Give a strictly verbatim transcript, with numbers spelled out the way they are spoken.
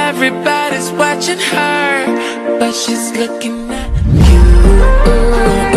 Everybody's watching her, but she's looking at you.